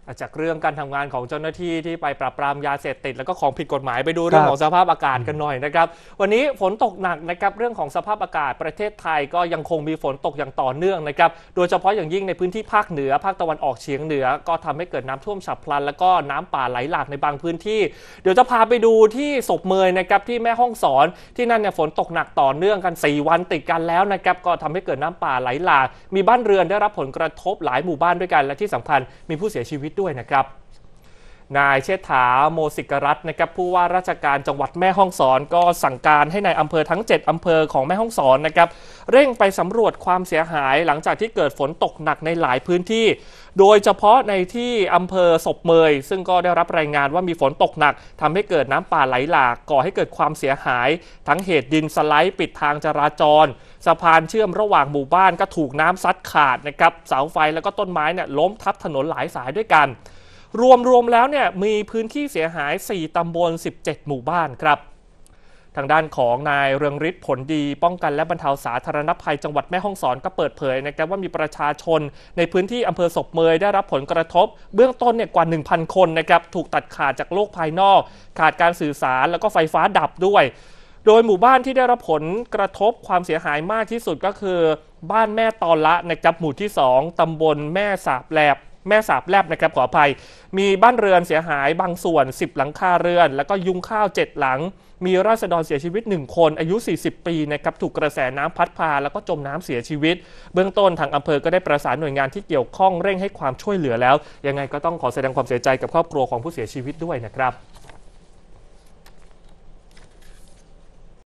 จากเรื่องการทำงานของเจ้าหน้าที่ที่ไปปราบปรามยาเสพติดแล้วก็ของผิดกฎหมายไปดูเรื่องของสภาพอากาศกันหน่อยนะครับวันนี้ฝนตกหนักนะครับเรื่องของสภาพอากาศประเทศไทยก็ยังคงมีฝนตกอย่างต่อเนื่องนะครับโดยเฉพาะอย่างยิ่งในพื้นที่ภาคเหนือภาคตะวันออกเฉียงเหนือก็ทำให้เกิดน้ำท่วมฉับพลันแล้วก็น้ำป่าไหลหลากในบางพื้นที่เดี๋ยวจะพาไปดูที่ศพเมยนะครับที่แม่ฮ่องสอนที่นั่นเนี่ยฝนตกหนักต่อเนื่องกัน4 วันติดกันแล้วนะครับก็ทำให้เกิดน้ำป่าไหลหลากมีบ้านเรือนได้รับผลกระทบหลายหมู่บ้านด้วยกันและที่สำคัญมีผู้เสียชีวิตด้วยนะครับนายเชษฐาโมสิกรัตน์นะครับผู้ว่าราชการจังหวัดแม่ฮ่องสอนก็สั่งการให้ในอำเภอทั้ง7อำเภอของแม่ฮ่องสอนนะครับเร่งไปสำรวจความเสียหายหลังจากที่เกิดฝนตกหนักในหลายพื้นที่โดยเฉพาะในที่อำเภอศพเมยซึ่งก็ได้รับรายงานว่ามีฝนตกหนักทำให้เกิดน้ำป่าไหลหลากก่อให้เกิดความเสียหายทั้งเหตุดินสไลด์ปิดทางจราจรสะพานเชื่อมระหว่างหมู่บ้านก็ถูกน้ำซัดขาดนะครับเสาไฟแล้วก็ต้นไม้เนี่ยล้มทับถนนหลายสายด้วยกันรวมแล้วเนี่ยมีพื้นที่เสียหาย4ตำบล17หมู่บ้านครับทางด้านของนายเรืองฤทธิ์ผลดีป้องกันและบรรเทาสาธารณภัยจังหวัดแม่ฮ่องสอนก็เปิดเผยนะครับว่ามีประชาชนในพื้นที่อำเภอศพเมยได้รับผลกระทบเบื้องต้นเนี่ยกว่า 1,000 คนนะครับถูกตัดขาดจากโลกภายนอกขาดการสื่อสารแล้วก็ไฟฟ้าดับด้วยโดยหมู่บ้านที่ได้รับผลกระทบความเสียหายมากที่สุดก็คือบ้านแม่ตอนละนะครับหมู่ที่2ตำบลแม่สาบแลบนะครับขออภัยมีบ้านเรือนเสียหายบางส่วน10หลังคาเรือนแล้วก็ยุ้งข้าว7หลังมีราษฎรเสียชีวิต1คนอายุ40ปีนะครับถูกกระแสน้ำพัดพาแล้วก็จมน้ำเสียชีวิตเบื้องต้นทางอำเภอก็ได้ประสานหน่วยงานที่เกี่ยวข้องเร่งให้ความช่วยเหลือแล้วยังไงก็ต้องขอแสดงความเสียใจกับครอบครัวของผู้เสียชีวิตด้วยนะครับ